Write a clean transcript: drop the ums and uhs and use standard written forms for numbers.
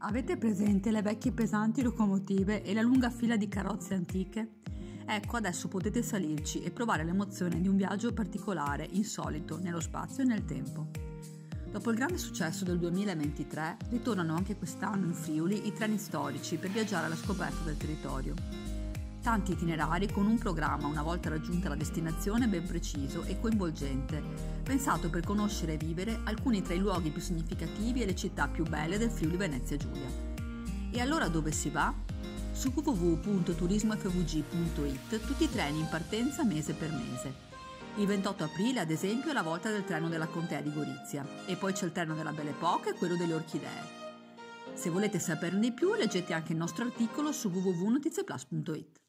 Avete presente le vecchie pesanti locomotive e la lunga fila di carrozze antiche? Ecco, adesso potete salirci e provare l'emozione di un viaggio particolare, insolito, nello spazio e nel tempo. Dopo il grande successo del 2023, ritornano anche quest'anno in Friuli i treni storici per viaggiare alla scoperta del territorio. Tanti itinerari con un programma, una volta raggiunta la destinazione, ben preciso e coinvolgente, pensato per conoscere e vivere alcuni tra i luoghi più significativi e le città più belle del Friuli Venezia Giulia. E allora dove si va? Su www.turismofvg.it tutti i treni in partenza mese per mese. Il 28 aprile, ad esempio, è la volta del treno della Contea di Gorizia, e poi c'è il treno della Belle Époque e quello delle Orchidee. Se volete saperne di più, leggete anche il nostro articolo su www.notizieplus.it.